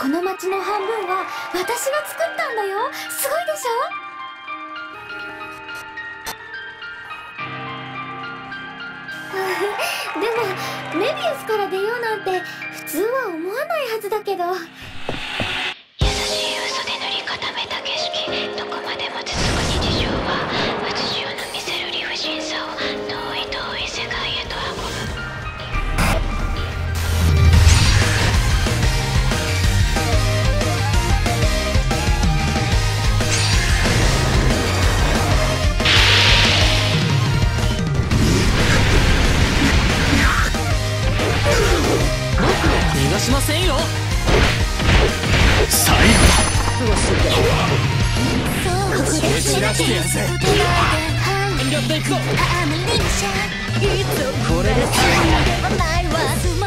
この町の半分は私が作ったんだよ。すごいでしょ。でもメビウスから出ようなんて普通は思わないはずだけど。 優しい嘘で塗り固めた景色、どこまでも続く日常は私をの見せる理不尽さを遠い遠い世界へと運ぶ。 逃がしませんよ。 最後そう蹴散らしてやるぜ。遠慮っていくぞ。 これで最後ではないわ。